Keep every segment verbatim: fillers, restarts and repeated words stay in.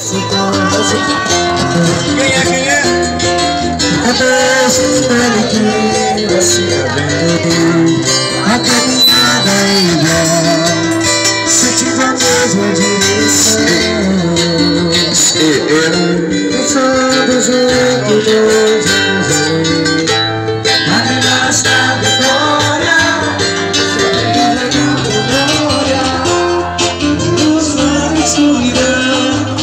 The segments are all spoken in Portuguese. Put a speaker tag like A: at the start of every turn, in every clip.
A: Quem é, quem é?
B: Adeus, espere que você abandone. A caminhada é igual, sentindo a mesma direção. Pensando juntos, dois anos além. Na verdade da vitória, os lábios escuridão,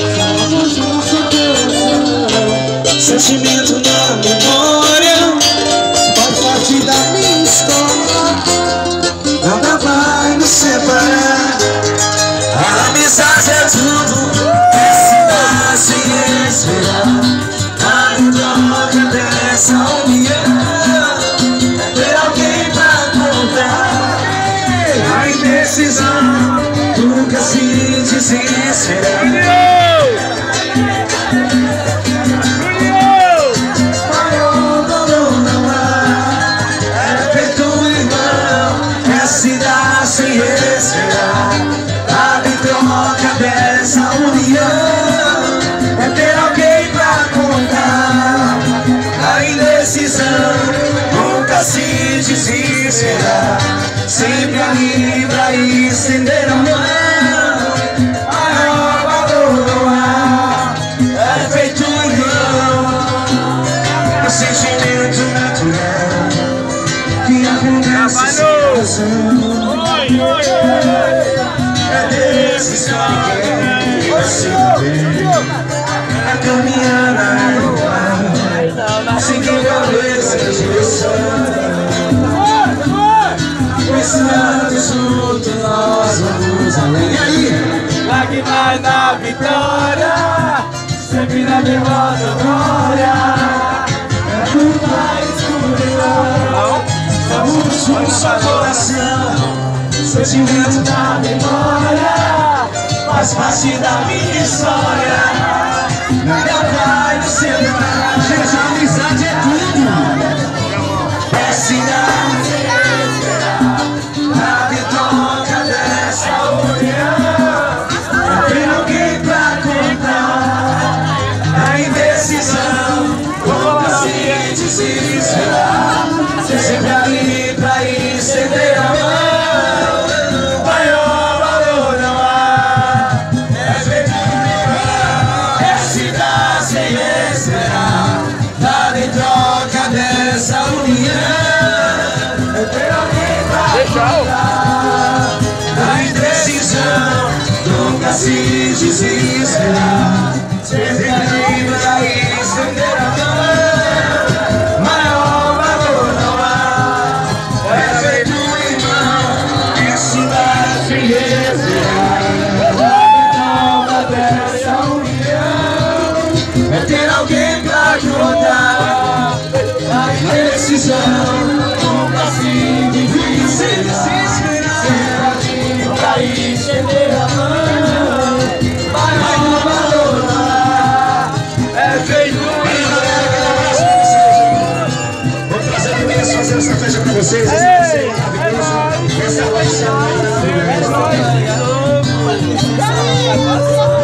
B: sentimento na memória, faz parte da minha história. Nada vai nos separar. A amizade é tudo, precisar sem esperar. A troca dessa união é ter alguém pra contar. A indecisão nunca se desesperar. Sem esperar, abre troca dessa união é ter alguém pra contar. A indecisão nunca se desesperar, sempre ali pra estender a mão. Maior valor não há, é feito irmão. O sentimento natural que acontece no coração. É desses que você vê a caminhada igual, seguindo a mesma direção. Pensando junto nós vamos além. E aí?
A: Lá que vai na vitória, sempre na derrota glória.
B: É tudo na escuridão, vamos juntos ao coração. Sentimento da memória faz parte da minha história. Nada vai nos separar. Gente, a amizade é tudo. É cidade, a vitória dessa união é ter alguém pra contar. A indecisão nunca se desesperar, ser sempre ali pra estender a mão. Essa união é ter alguém pra contar. A indecisão nunca se desesperar, sempre ali pra estender a mão. Maior valor não há, é feito um irmão. Esse vai se esperar. A vitória dessa união é ter alguém pra contar. A indecisão nunca se divide, sempre pra estender a mão. Mas não valor é feito um. Vou trazer também fazer essa festa pra vocês. Esse passeio maravilhoso, essa paixão.